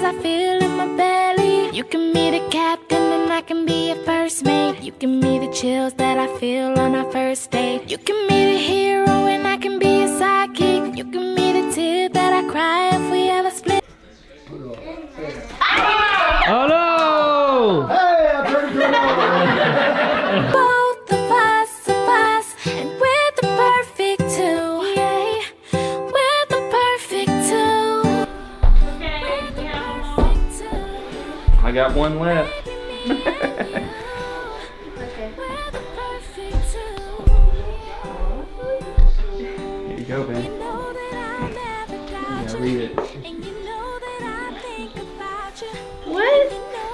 I feel in my belly. You can be the captain and I can be your first mate. You can be the chills that I feel on our first date. You can be the hero and I can be your sidekick. You can be the tear that I cry if we ever split. Oh no! Hey, I turned it on. Both of us, and we're the perfect two. Yeah, we're the perfect two. I got one left. Here you go, Ben. Yeah, read it. What?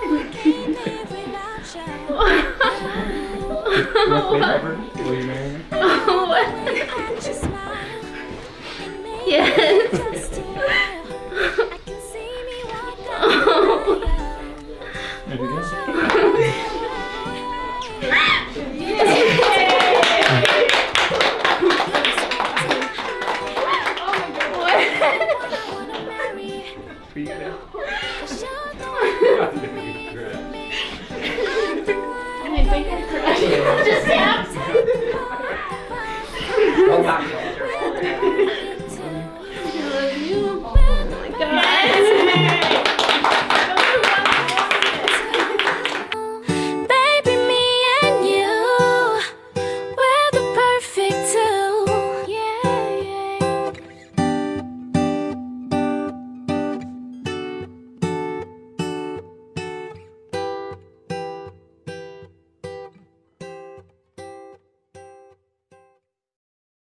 Will you marry me? Yes. There you go. Here you go.